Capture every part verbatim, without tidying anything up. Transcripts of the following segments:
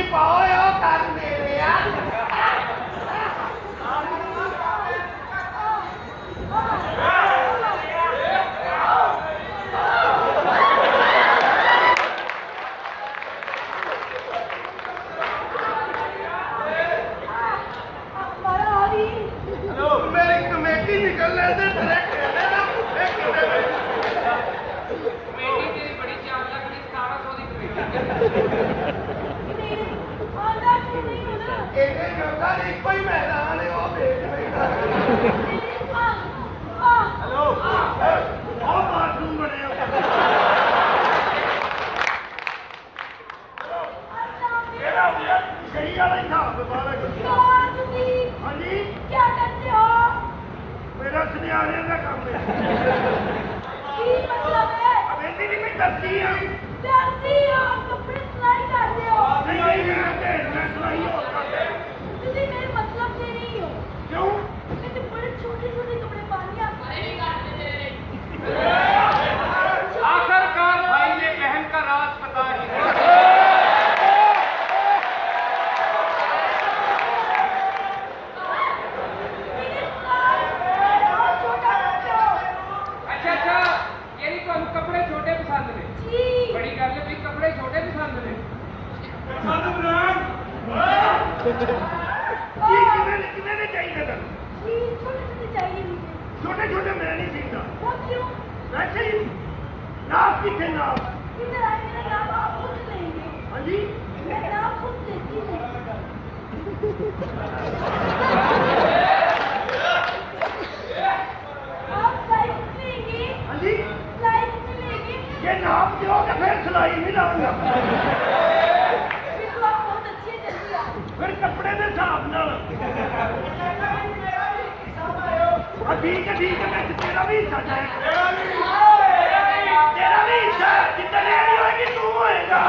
पाओ कर मेरे यार मेरी कमेटी निकल रहे थे कोई मैदान है वो बेच हेलो और बाथरूम बने सही वाला हिसाब हाँ जी क्या करते हो मेरा सुनियारे का काम है मतलब है अब इतनी नहीं डरती है डरती हो कपड़े सिलाई करते हो नहीं नहीं मैं सिलाई और करते तुझे मेरे मतलब से नहीं हो क्यों मैंने बड़े छोटे छोटे कपड़े पहने आखिरकार भाई ने बहन का राज बता ही अच्छा अच्छा यही तो कपड़े छोटे पसंद ने बड़ी गल है कपड़े छोटे पसंद ने छोटे छोटे मैं नहीं सीखता वैसे ही नाप कितने नाप हाँ जी हाँ जी ये नाप दोगे फिर सिलाई नहीं लाऊंगा फिर कपड़े के हिसाब नाल ठीक है ठीक है मैं तेरा भी हिस्सा है तेरा भी हिस्सा जितना लेनी होगी तू होएगा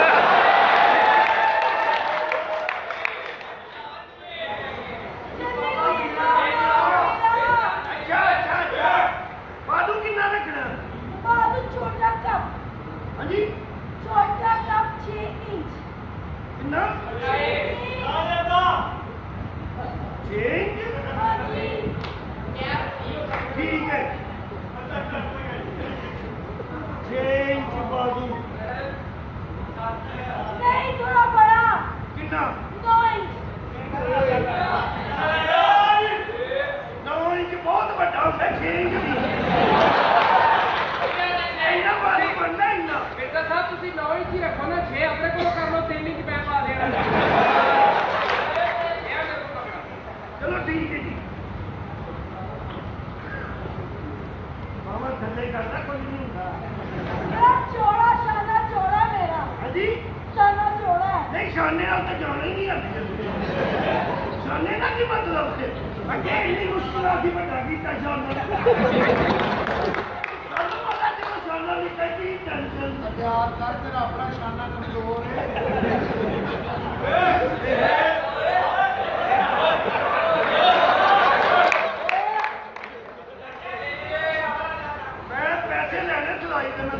अच्छा अच्छा अच्छा बादू कितना रखना बादू छोटा कप हाँ जी छोटा कप छह इंच कितना ठीक है छह इंच बाजू नहीं थोड़ा बड़ा कितना नौ इंच नौ इंच बहुत बड़ा होता है छह इंच भी इतना बाजू बनना इतना मिर्जा साहब तुसी नौ इंच ही रखो ना छह अपने को कर लो तीन इंच मैं पा देना चलो ठीक है जी मामा थल्ले करता कोई नहीं होगा मेरा चौड़ा शाना चौड़ा मेरा हाँ जी शाना चौड़ा है नहीं शाने नाल तो जाना ही नहीं आती शाने का की मतलब है अगे इतनी मुश्किल आती बता कीता शाना सानू पता कि शाना नहीं कहती टेंशन प्यार कर तेरा अपना शाना कमजोर है मैं पैसे लेने सिलाई करना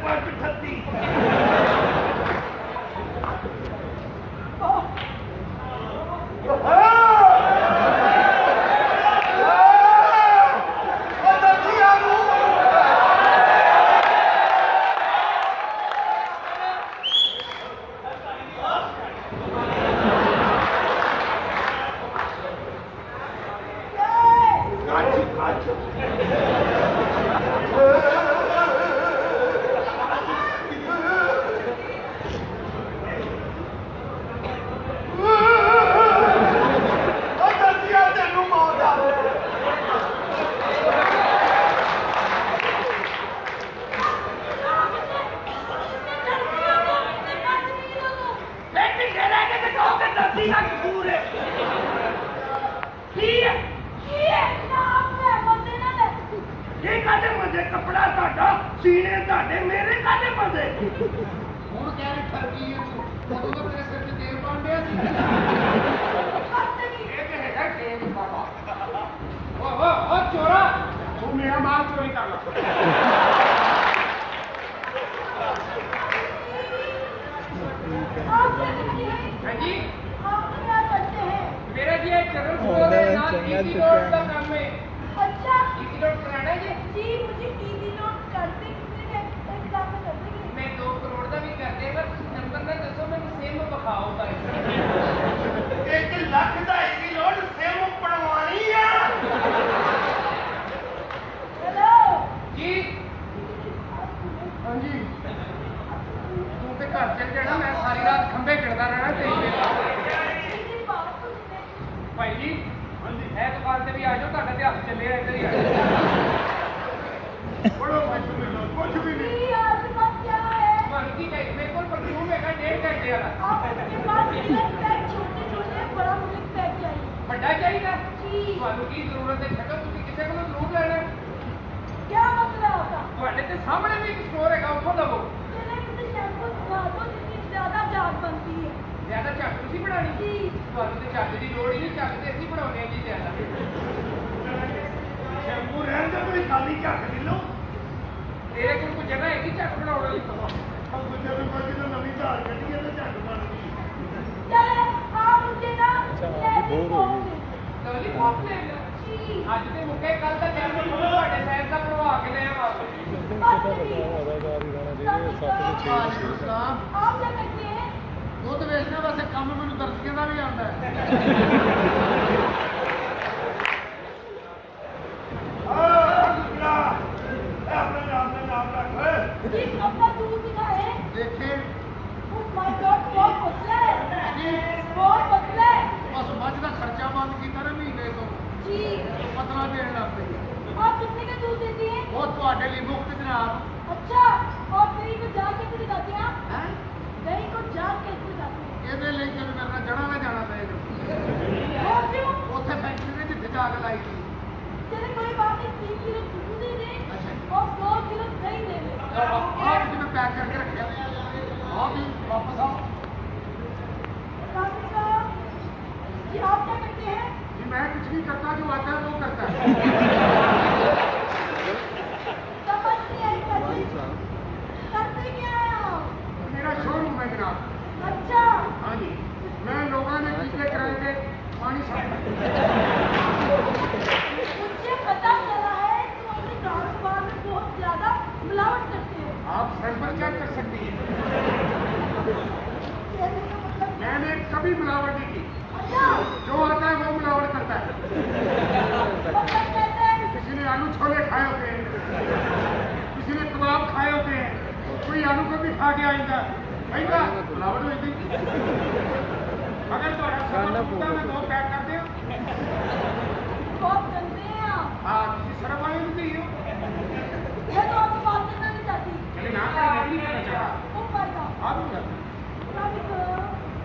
ਪੁਆਇੰਟ ਅਠੱਤੀ कपड़ा ताड़ा सीने ताड़े मेरे काटे मजे ਹੁਣ ਕਹਿ ਰਹੀ ਠਰਕੀ ਹੈ ਤੂੰ ਉਦੋਂ ਤਾਂ ਤੇਰੇ ਸਿਰ ਤੇ ਤੇਲ ਪਾਣ ਡਿਆ ਸੀ ਇਹ ਤੇ ਹੈਗਾ ਟੇਪ ਬਾਬਾ ਓ ਓ ਓ ਚੋਰਾ ਤੂੰ ਮੇਰਾ ਮਾਲ ਚੋਰੀ ਕਰ ਲਾ ਹਾਂਜੀ मेरा जी एक चरण स्टोर है नाम ईजी नोट का काम है अच्छा ईजी नोट कराना है जी जी मुझे ईजी नोट कर दे कितने का एक लाख में कर देंगे मैं दो करोड़ का भी कर देगा नंबर ना दसो मैं सेम बखाओ का एक लाख का एक नोट सेम पड़वानी है हेलो जी हाँ जी तू ते घर चल जाना मैं सारी रात खंबे गिरदा रहना तेरी भाई जी ਇਹ ਦੁਕਾਨ ਤੇ ਵੀ ਆ ਜਾਓ ਤੁਹਾਡਾ ਤੇ ਹੱਥ ਚੱਲੇ ਇੱਧਰ ਹੀ ਆ ਜਾਓ बड़ो कुछ भी नहीं कुछ भी नहीं जी आपके पास क्या है ਤੁਹਾਨੂੰ ਕੀ ਚਾਹੀਦਾ ਮੇਰੇ ਕੋਲ ਪਰਫਿਊਮ ਹੈਗਾ ਡੇਢ ਘੰਟੇ ਵਾਲਾ आपके पास मिल्क पैक छोटे छोटे बड़ा मिल्क पैक चाहिए ਵੱਡਾ ਚਾਹੀਦਾ जी ਤੁਹਾਨੂੰ ਕੀ ਜ਼ਰੂरਤ ਹੈ ਛੱਡੋ ਤੁਸੀਂ ਕਿਸੇ ਕੋਲੋਂ ਜ਼ਰੂਰ ਲੈਣਾ क्या मतलब है आपका ਤੁਹਾਡੇ ਤੇ ਸਾਹਮਣੇ ਵੀ ਇੱਕ ਸਟੋਰ ਹੈਗਾ ਉੱਥੋਂ ਲਵੋ चले मुझे शैम्पू दिखा दो जिसकी ज्यादा जान बनती है ਜ਼ਿਆਦਾ ਝੱਟ ਤੁਸੀਂ ਬਣਾਣੀ जी ਤੁਹਾਨੂੰ ਤੇ ਝੱਟ ਦੀ ਲੋੜ ਹੀ ਨਹੀਂ ਝੱਟ ਤੇ ਅਸੀਂ ਬਣਾਉਂਦੇ ਹਾਂ ਜੀ ਜ਼ਿਆਦਾ शैम्पू रहन दे कोई खाली झक दी लो ਤੇਰੇ ਕੋਲ ਕੋਈ ਜਗ੍ਹਾ ਹੈਗੀ ਝੱਟ ਬਣਾਉਣ ਵਾਲੀ अब मुझे भी कोई तो नवी धार कटी है तो झक बन गई चले आप मुझे ना लॉलीपॉप दे ਲਵਲੀਪੌਪ ਲੈ ਲਓ जी ਅੱਜ ਦੇ ਮੁੱਕੇ ਕੱਲ ਦਾ ਟਾਈਮ ਨੂੰ ਤੁਹਾਡੇ ਸਾਈਡ ਦਾ ਬਣਵਾ ਕੇ ਲੈ ਆਵਾਂ ਇਸਲਾਮ आप क्या करते हैं ਦੁੱਧ ਵੇਚਣਾ ਵੈਸੇ ਕੰਮ ਮੈਨੂੰ ਦਰਸ਼ਕਾਂ ਦਾ ਵੀ ਆਉਂਦਾ ਹੈ अपने नाम में नाम रख जी अपना दूध दिखाए ਦੇਖੇ Oh my God बहुत पतला है बहुत पतला है ਬਸ ਮੱਝ ਦਾ ਖਰਚਾ ਬੰਦ ਕੀਤਾ ਨਾ ਮਹੀਨੇ ਤੋਂ जी ਪਤਲਾ ਦੇਣ ਲੱਗ ਪਈ आप कितने का दूध देती हैं ਉਹ ਤੁਹਾਡੇ ਲਈ ਮੁਫਤ ਜਨਾਬ अच्छा और दही को जाग कैसे दिखाते हैं आप ਹੈ दही को जाग कैसे दिखाते हैं ਇਹਦੇ ਲਈ ਤੈਨੂੰ ਮੇਰੇ ਨਾਲ ਜੜਾ ਨਾ ਜਾਣਾ ਪਏਗਾ और क्यों ਉੱਥੇ ਫੈਕਟਰੀ ਦੇ ਜਿੱਥੇ ਜਾ ਕੇ ਲਾਈ ਸੀ चले कोई बात नहीं तीन किलो दूध दे दें और दो किलो दही दे दें ਆਹ ਜੀ ਮੈਂ ਪੈਕ ਕਰਕੇ ਰੱਖਿਆ ਆਹ ਵੀ ਵਾਪਸ ਆਓ काफी का जी आप क्या करते हैं जी मैं कुछ नहीं करता जो आता है वो करता है समझ नहीं आई करते करते क्या है आप मेरा शोरूम है जनाब अच्छा हाँ जी मैं लोगों ने टीके कराए थे पानी साफ मुझे पता चला है तुम अपने कारोबार में बहुत ज्यादा मिलावट करते हो आप सैंपल चेक कर सकती हैं कहने का मतलब मैंने कभी मिलावट नहीं की अच्छा जो आता है वो मिलावट करता है मतलब कहते हैं किसी ने आलू छोले खाए होते हैं किसी ने कबाब खाए होते हैं कोई आलू को भी खा के आएगा आएगा मिलावट होती अगर तो मैं दो पैक कर दे बहुत गंदे हैं आप हाँ किसी सरफ वाले भी नहीं हो मैं तो आपकी बात करना नहीं चाहती चलिए ना मैं नहीं करना चाह ऊपर का आप भी कर काफी करो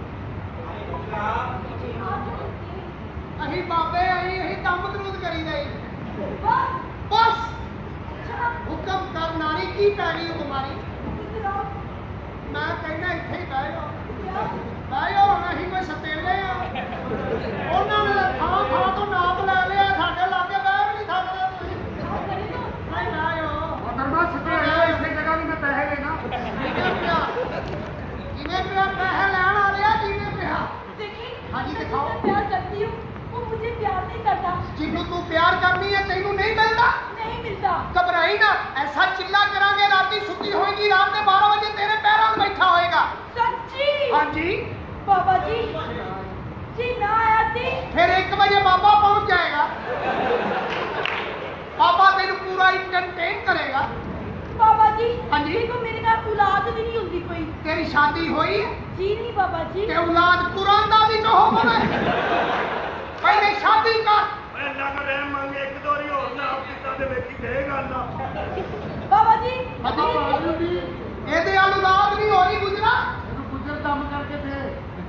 आप करते हैं ਅਸੀਂ ਬਾਬੇ ਆਈ ਅਸੀਂ ਕੰਮ ਦਰੂਦ ਕਰੀਦਾ ਈ बस ਬਸ अच्छा ਹੁਕਮ ਕਰ ਨਾਰੀ ਕੀ ਪੈ ਗਈ ਉਹ ਬਿਮਾਰੀ किधर आओ ਮੈਂ ਕਹਿੰਦਾ ਇੱਥੇ ਹੀ ਬਹਿ ਜਾਓ क्या ਬਹਿ ਜਾਓ ਹੁਣ ਅਸੀਂ ਕੋਈ ਸਤੇਲੇ ਆ ਉਹਨਾਂ ਨੇ ਥਾਂ ਥਾਂ ਤੋਂ ਨਾਪ ਲੈ ਲਿਆ ਸਾਡੇ ਲਾਗੇ ਬਹਿ ਵੀ ਨਹੀਂ ਸਕਦੇ ਤੁਸੀਂ आप करें तो ਨਹੀਂ ਬਹਿ ਜਾਓ ਮਤਰਮਾ ਸਤੇ ਆਇਆ ਇਸੇ ਜਗ੍ਹਾ ਵੀ ਮੈਂ ਪੈਸੇ ਦੇਣਾ जी जी ना आया थी फिर एक बजे बाबा पहुंच जाएगा। बाबा तेन पूरा इंटरटेन करेगा। बाबा जी हाँ जी। देखो मेरे घर औलाद भी नहीं होती कोई। तेरी शादी हुई है? जी नहीं बाबा जी। ते औलाद कुरान दा भी तो हो गए। पहले शादी कर। मैं लग रहे मंगे एक दोरी और ना पिता दे वेखी दे गल बाबा जी अजी ਇਹਦੇ ਔਲਾਦ ਨਹੀਂ ਹੋਈ ਗੁਜਰਾ गुजर दम करके थे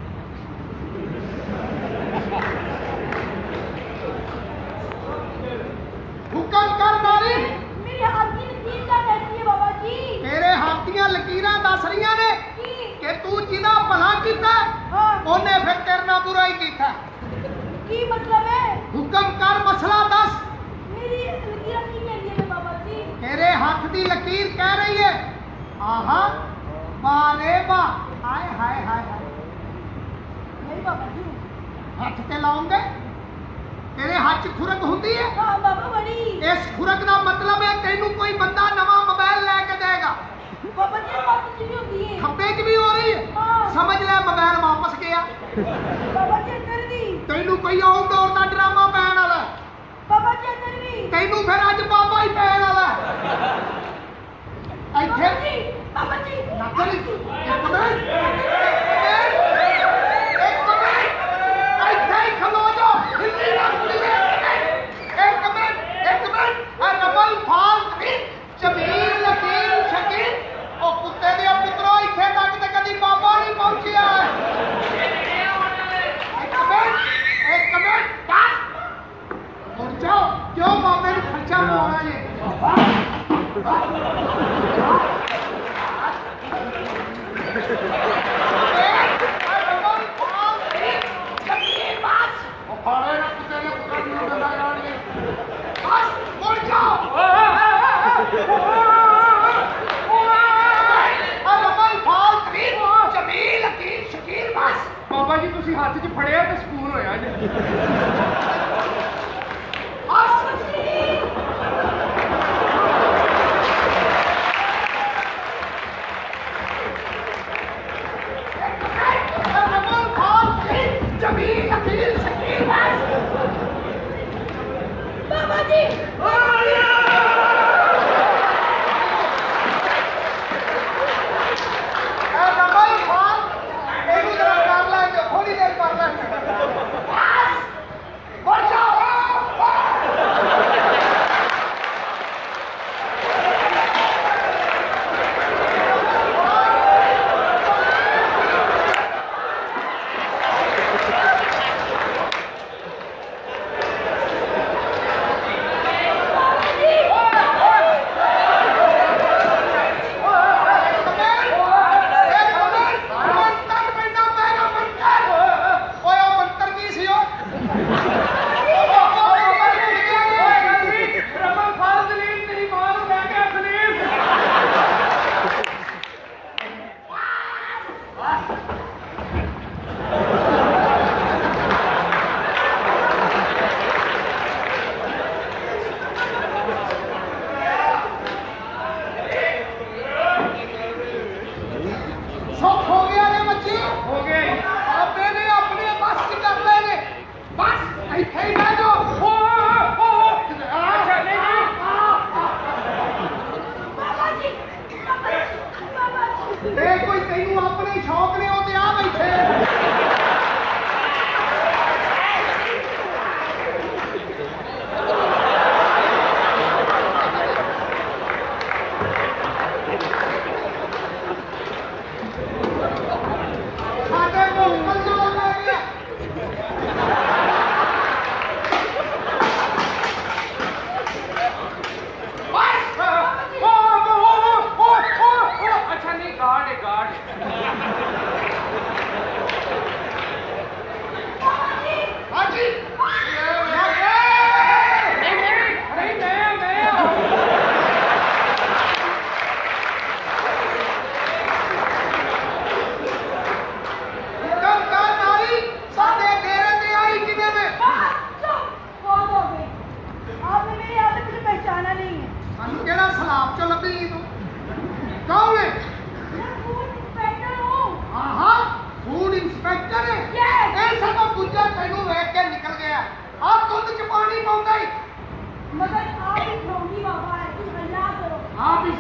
हुक्म कर नारी। मेरी हाथ की लकीर क्या कहती है बाबा जी? तेरे हाथ ਦੀਆਂ ਲਕੀਰਾਂ ਦੱਸ ਰਹੀਆਂ ਨੇ की ਕਿ ਤੂੰ ਜਿਹਦਾ ਭਲਾ ਕੀਤਾ हाँ ਉਹਨੇ ਫਿਰ ਤੇਰੇ ਨਾਲ ਬੁਰਾ ਹੀ ਕੀਤਾ। की मतलब है? ਹੁਕਮ ਕਰ ਮਸਲਾ ਦੱਸ। मेरी लकीर की कहती है बाबा जी। तेरे हाथ दी लकीर कह रही है आहा बारे बा हाय हाय हाय हाय नहीं बाबा जी। हथ ते लाओगे तेरे हाथ च खुरक होती है। हाँ बाबा बड़ी। इस खुरक का मतलब है तेनू कोई बंदा नवा मोबाइल लेके देगा। बाबा जी बात जी भी होती है। खब्बे च भी हो रही है। हाँ। समझ ले मोबाइल वापस गया। बाबा जी अंदर भी। तेनू कोई आउटडोर का ड्रामा पैन वाला है। बाबा जी अंदर भी। तेनू फिर अज बाबा ही पैन वाला है। बाबा इत्थे जी बाबा जी नचल एक मिनट एक मिनट इत्थे ही खलो जाओ हिल्ली ना कुड़िए एक मिनट एक मिनट आ रबल फाल जमीन लकीर शकीर ओ कुत्ते दे पुत्रो इत्थे तक ते कदी बाबा नहीं पहुंचिया एक मिनट एक मिनट बस उठ जाओ क्यों बाबे ने खर्चा पवाना ये फाड़े ना कुत्ते ने कुत्ता नहीं डंडा गाड़िए बस उठ जाओ रबल फाल जमीन लकीर शकीर बस बाबा जी तुसी हत्थ 'ਚ ਫੜਿਆ ਤੇ ਸਕੂਨ ਹੋਇਆ ਜੀ बाबा जी थोड़ी देर कर लेंगे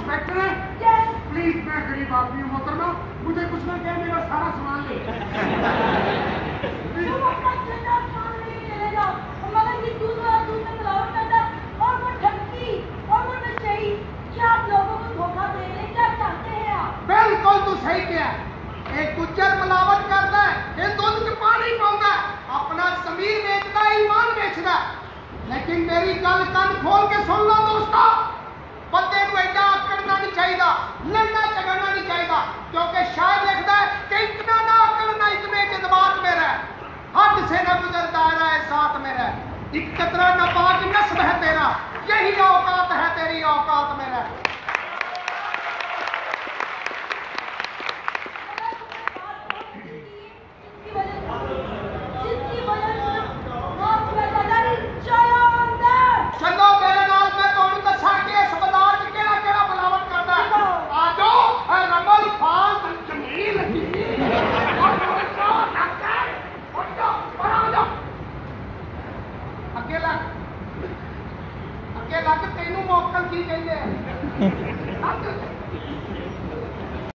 इंस्पेक्टर है? Yes. प्लीज, मैं गरीब आदमी हूँ मोहतरमा, मुझे कुछ ना कहे, मेरा सारा सामान ले। तुम अपना ठंडा सामान लेके चले जाओ। और मगर ये दूध वाला दूध में मिलावट करता और वो ठगी और वो नशेड़ी, क्या आप लोगों को धोखा दे रहे हैं? क्या चाहते हैं आप? बिल्कुल तू सही किया। एक गुज्जर मिलावट करता है, ये दूध च पानी पाਉਂਦਾ, अपना समीर बेचता, ईमान बेचता। लेकिन मेरी गल कान खोल के सुन लो दोस्तों, बंदे को एडा आकड़ना नहीं चाहिए, लड़ना झगड़ना नहीं चाहिए, क्योंकि शायद लिखता है कि इतना ना आकड़ना इतने जज्बात में रह, हद से न गुजर दायरा है साथ में रह, एक कतरा न पाक नस्ब है तेरा, यही औकात है तेरी औकात में रह। जिसकी वजह से आप पैदा कर चलो अंदर। चलो मेरे नाल, मैं तुहानू दसा कि इस बाजार च केड़ा केड़ा मिलावट करदा है। आ जाओ, ए रमल फाल जमील लगी और तो नक्कर और तो पर आ जाओ अगे लग, अगे लग, तेनू मौकल की कहंदे आ।